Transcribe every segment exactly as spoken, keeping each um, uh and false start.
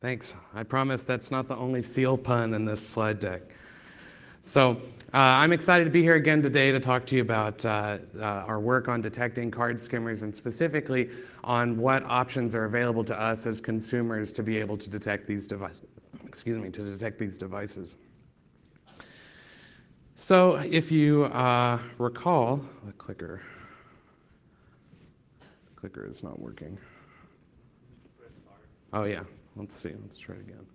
Thanks. I promise that's not the only seal pun in this slide deck. So uh, I'm excited to be here again today to talk to you about uh, uh, our work on detecting card skimmers and specifically on what options are available to us as consumers to be able to detect these devices. Excuse me, to detect these devices. So if you uh, recall, the clicker, the clicker is not working. Oh yeah, let's see, let's try it again.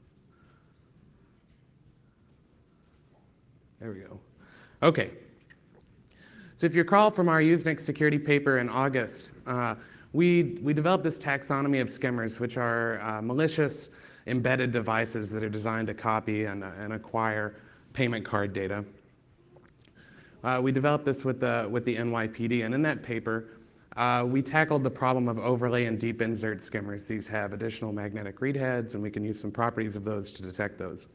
There we go. Okay. So if you recall from our Usenix security paper in August, uh, we, we developed this taxonomy of skimmers, which are uh, malicious embedded devices that are designed to copy and, uh, and acquire payment card data. Uh, we developed this with the, with the N Y P D, and in that paper, uh, we tackled the problem of overlay and deep insert skimmers. These have additional magnetic read heads, and we can use some properties of those to detect those.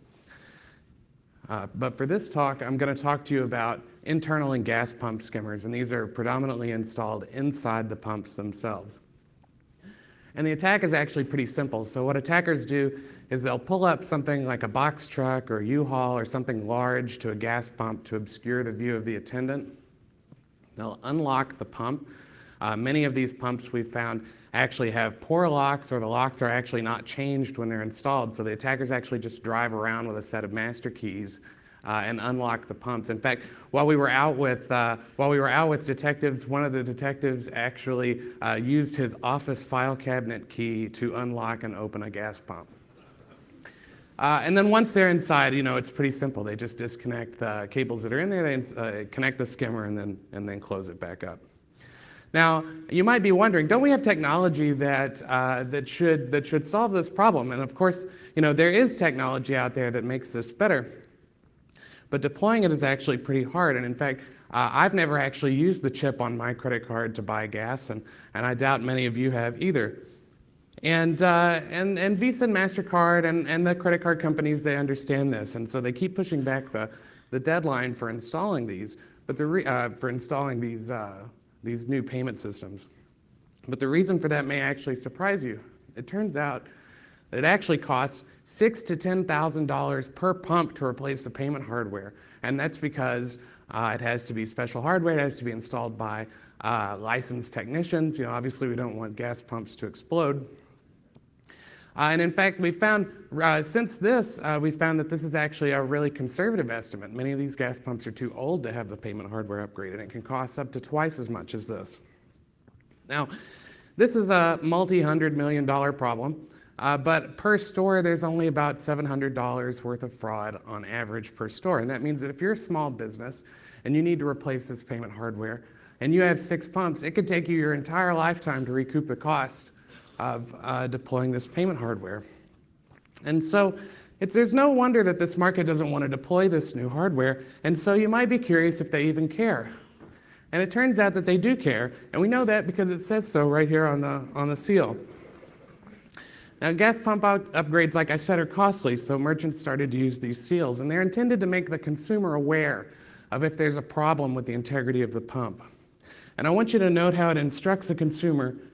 Uh, but for this talk, I'm going to talk to you about internal and gas pump skimmers, and these are predominantly installed inside the pumps themselves. And the attack is actually pretty simple. So what attackers do is they'll pull up something like a box truck or a U-Haul or something large to a gas pump to obscure the view of the attendant. They'll unlock the pump. Uh, many of these pumps we've found actually have poor locks, or the locks are actually not changed when they're installed. So the attackers actually just drive around with a set of master keys uh, and unlock the pumps. In fact, while we were out with uh, while we were out with detectives, one of the detectives actually uh, used his office file cabinet key to unlock and open a gas pump. Uh, and then once they're inside, you know, it's pretty simple. They just disconnect the cables that are in there, they uh, connect the skimmer, and then and then close it back up. Now, you might be wondering, don't we have technology that, uh, that, should, that should solve this problem? And of course, you know, there is technology out there that makes this better. But deploying it is actually pretty hard. And in fact, uh, I've never actually used the chip on my credit card to buy gas, and, and I doubt many of you have either. And, uh, and, and Visa and MasterCard and, and the credit card companies, they understand this. And so they keep pushing back the, the deadline for installing these, but the re, uh, for installing these uh, these new payment systems. But the reason for that may actually surprise you. It turns out that it actually costs six to ten thousand dollars per pump to replace the payment hardware, and that's because uh, it has to be special hardware. It has to be installed by uh, licensed technicians. You know, obviously we don't want gas pumps to explode. Uh, and in fact, we found, uh, since this, uh, we found that this is actually a really conservative estimate. Many of these gas pumps are too old to have the payment hardware upgraded, and it can cost up to twice as much as this. Now, this is a multi-hundred million dollar problem, uh, but per store, there's only about seven hundred dollars worth of fraud on average per store. And that means that if you're a small business and you need to replace this payment hardware, and you have six pumps, it could take you your entire lifetime to recoup the cost of uh, deploying this payment hardware. And so it's, there's no wonder that this market doesn't want to deploy this new hardware, and so you might be curious if they even care. And it turns out that they do care, and we know that because it says so right here on the, on the seal. Now, gas pump upgrades, like I said, are costly, so merchants started to use these seals, and they're intended to make the consumer aware of if there's a problem with the integrity of the pump. And I want you to note how it instructs the consumer